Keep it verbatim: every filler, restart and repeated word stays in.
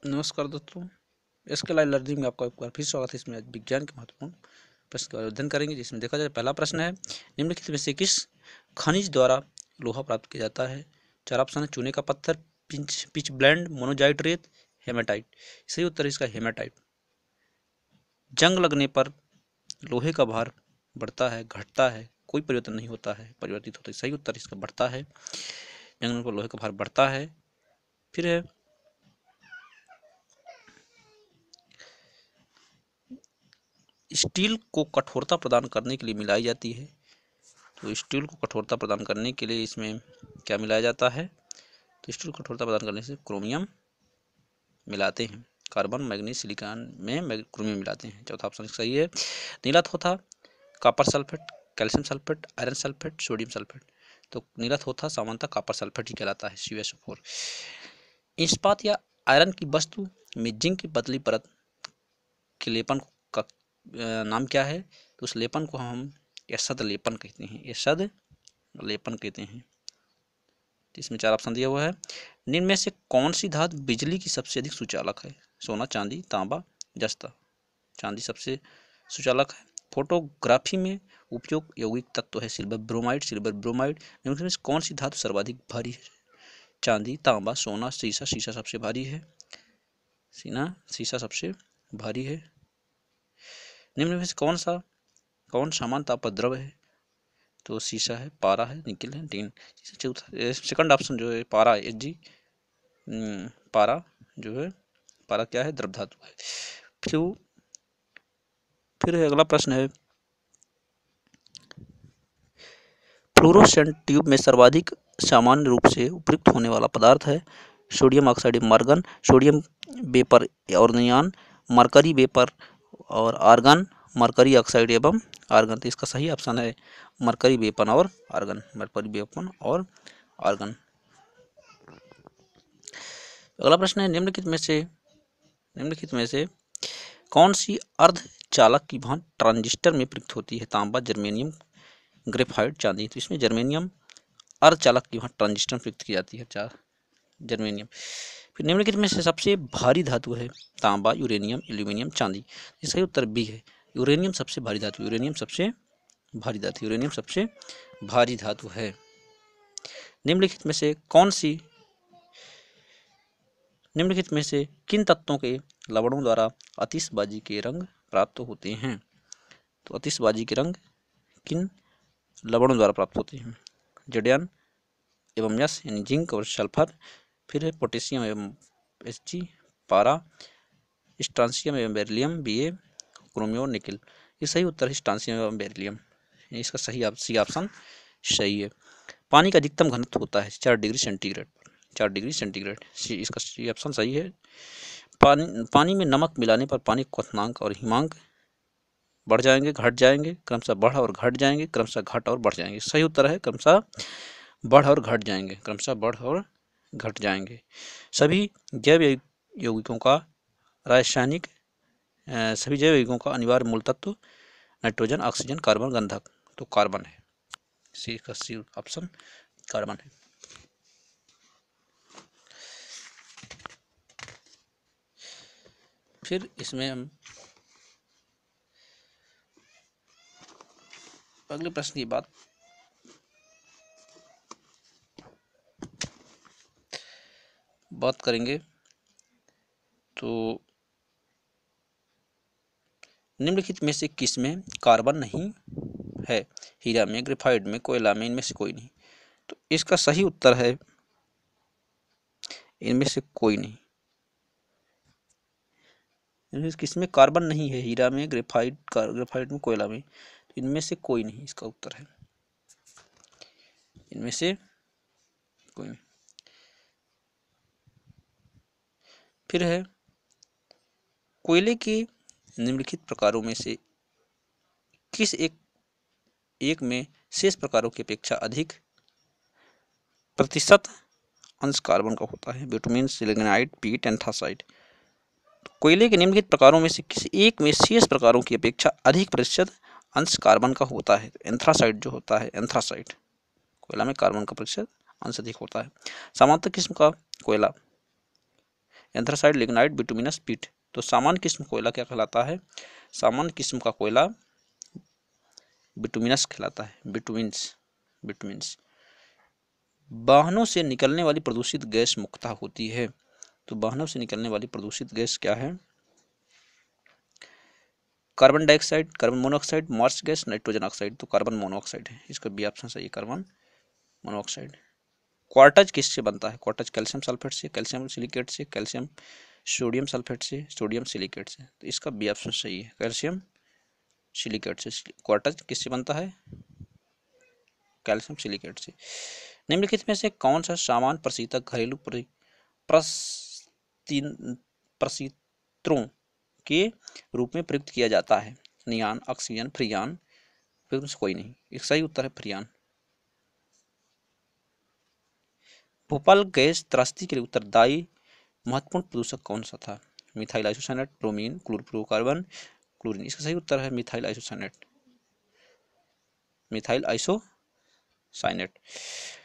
नमस्कार दोस्तों, इसके लाइव लर्निंग में आपका एक बार फिर स्वागत है। इसमें आज विज्ञान के महत्वपूर्ण प्रश्न का अध्ययन करेंगे, जिसमें देखा जाए पहला प्रश्न है, निम्नलिखित में से किस खनिज द्वारा लोहा प्राप्त किया जाता है? चार ऑप्शन है, चूने का पत्थर, पिंच पिच ब्लेंड, मोनोजाइट रेत, हेमाटाइट। सही उत्तर इसका हेमाटाइट। जंग लगने पर लोहे का भार बढ़ता है, घटता है, कोई परिवर्तन नहीं होता है, परिवर्तित होता है। सही उत्तर इसका बढ़ता है। जंग लगने पर लोहे का भार बढ़ता है। फिर है, स्टील को कठोरता प्रदान करने के लिए मिलाई जाती है। तो स्टील को कठोरता प्रदान करने के लिए इसमें क्या मिलाया जाता है? तो स्टील को कठोरता प्रदान करने से क्रोमियम मिलाते हैं। कार्बन, मैग्नीज, सिलिकॉन में क्रोमियम मिलाते हैं। चौथा ऑप्शन सही है। नीला थोथा, copper sulphate, calcium sulphate, iron sulphate, sodium sulphate. तो नीला थोथा सामान्यतः कॉपर सल्फेट ही कहलाता है, सी एस ओ फोर। इस्पात या आयरन की वस्तु में जिंक की पतली परत के लेपन का नाम क्या है? तो उस लेपन को हम एसद लेपन कहते हैं, एसद लेपन कहते हैं। इसमें चार ऑप्शन दिया हुआ है। निम्न में से कौन सी धातु बिजली की सबसे अधिक सुचालक है? सोना, चांदी, तांबा, जस्ता। चांदी सबसे सुचालक है। फोटोग्राफी में उपयोग यौगिक तत्व है सिल्वर ब्रोमाइड, सिल्वर ब्रोमाइड। निम्न में से कौन सी धातु सर्वाधिक भारी है? चांदी, तांबा, सोना, सीसा। सीसा सबसे भारी है। सीना सीसा सबसे भारी है। निम्न में से कौन सा कौन समान ताप पर द्रव है? तो सीसा है, पारा है, निकल है, टीन। चौथा सेकंड ऑप्शन जो है पारा एच जी, पारा जो है, पारा क्या है? द्रव धातु है। फिर फिर है अगला प्रश्न है, फ्लोरोसेंट ट्यूब में सर्वाधिक सामान्य रूप से उपयुक्त होने वाला पदार्थ है। सोडियम ऑक्साइड मार्गन, सोडियम वेपर और नियॉन, मरकरी वेपर और आर्गन, मरकरी ऑक्साइड एवं आर्गन। तो इसका सही ऑप्शन है मरकरी वेपन और आर्गन, मरकरी वेपन और आर्गन। अगला प्रश्न है, निम्नलिखित में से निम्नलिखित में से कौन सी अर्धचालक की भांति ट्रांजिस्टर में प्रयुक्त होती है? तांबा, जर्मेनियम, ग्रेफाइट, चांदी। तो इसमें जर्मेनियम अर्धचालक की भांति ट्रांजिस्टर में प्रयुक्त की जाती है, चार जर्मेनियम। फिर निम्नलिखित में से सबसे भारी धातु है? तांबा, यूरेनियम, एल्यूमिनियम, चांदी। इसका उत्तर बी है, यूरेनियम सबसे भारी धातु। यूरेनियम सबसे भारी धातु यूरेनियम सबसे भारी धातु है। निम्नलिखित में से कौन सी निम्नलिखित में से किन तत्वों के लवणों द्वारा आतिशबाजी के रंग प्राप्त होते हैं? तो आतिशबाजी के रंग किन लवणों द्वारा प्राप्त होते हैं? जड़ियन एवं यस यानी जिंक और सल्फर। फिर है पोटेशियम एवं एच जी, पारा, स्ट्रांसियम एवं बेरिलियम, बी ए, क्रोमियम और निकिल। ये सही उत्तर है स्ट्रांसियम एवं बेरिलियम। इसका सही सी ऑप्शन सही है। पानी का अधिकतम घनत्व होता है चार डिग्री सेंटीग्रेड पर, चार डिग्री सेंटीग्रेड। सी इसका सी ऑप्शन सही है। पानी पानी में नमक मिलाने पर पानी क्वथनांक और हिमांक बढ़ जाएंगे, घट जाएंगे, क्रमशः बढ़ और घट जाएंगे, क्रमशः घट और बढ़ जाएंगे। सही उत्तर है क्रमशः बढ़ और घट जाएंगे, क्रमशः बढ़ और घट जाएंगे। सभी जैव यौगिकों का रासायनिक सभी जैव यौगिकों का अनिवार्य मूल तत्व नाइट्रोजन, ऑक्सीजन, कार्बन, गंधक। तो कार्बन है, सी का सी ऑप्शन कार्बन है। फिर इसमें हम अगले प्रश्न की बात बात करेंगे। तो निम्नलिखित में से किसमें कार्बन नहीं है? हीरा में, ग्रेफाइट में, कोयला में, इनमें से कोई नहीं। तो इसका सही उत्तर है इनमें से कोई नहीं। इनमें किसमें कार्बन नहीं है? हीरा में, ग्रेफाइट ग्रेफाइट में, कोयला में। तो इनमें से कोई नहीं इसका उत्तर है, इनमें से कोई नहीं। फिर है, कोयले के निम्नलिखित प्रकारों में से किस एक एक में शेष प्रकारों की अपेक्षा अधिक प्रतिशत अंश कार्बन का होता है? बिटुमेन, सिलिग्नाइट, पीट, एंथ्रासाइट। कोयले के निम्नलिखित प्रकारों में से किसी एक में शेष प्रकारों की अपेक्षा अधिक प्रतिशत अंश कार्बन का होता है? एंथ्रासाइट जो होता है, एंथ्रासाइट कोयला में कार्बन का प्रतिशत अंश अधिक होता है। सामान्य किस्म का कोयला एंथ्रासाइट, लिग्नाइट, बिटुमिनस, पीट। तो सामान्य किस्म कोयला क्या कहलाता है? सामान्य किस्म का कोयला बिटुमिनस कहलाता है, बिटुमिन्स बिटुमिन्स। वाहनों से निकलने वाली प्रदूषित गैस मुख्यतः होती है। तो वाहनों से निकलने वाली प्रदूषित गैस क्या है? Carbon dioxide, carbon monoxide, marsh gas, nitrogen oxide. तो कार्बन मोनोऑक्साइड है, इसका बी ऑप्शन सही है, कार्बन मोनोऑक्साइड। क्वार्टज किससे बनता है? क्वार्टज कैल्शियम सल्फेट से, कैल्शियम सिलिकेट से, कैल्शियम सोडियम सल्फेट से, सोडियम सिलिकेट से। तो इसका बी ऑप्शन सही है, कैल्शियम सिलिकेट से। क्वार्टज किससे बनता है? कैल्शियम सिलिकेट से। निम्नलिखित में से कौन सा सामान्य प्रशीतक घरेलू प्रशीतरों के रूप में प्रयुक्त किया जाता है? Neon, oxygen, freon. फिर से कोई नहीं, एक सही उत्तर है फ्रियान। भोपाल गैस त्रासदी के लिए उत्तरदायी महत्वपूर्ण प्रदूषक कौन सा था? Methyl isocyanate, bromine, chlorofluorocarbon, chlorine. इसका सही उत्तर है मिथाइल आइसोसाइनेट, मिथाइल आइसोसाइनेट।